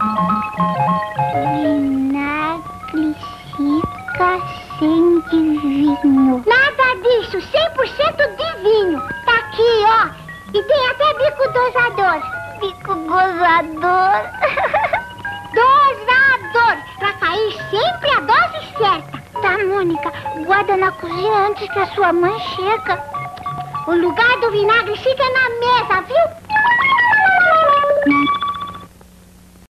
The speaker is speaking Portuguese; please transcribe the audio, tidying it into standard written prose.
Vinagre fica sem vinho. Nada disso, 100% de vinho. Tá aqui, ó. E tem até bico dosador. Bico gozador. Dosador, pra cair sempre a dose certa. Tá, Mônica, guarda na cozinha antes que a sua mãe chega. O lugar do vinagre fica na mesa, viu?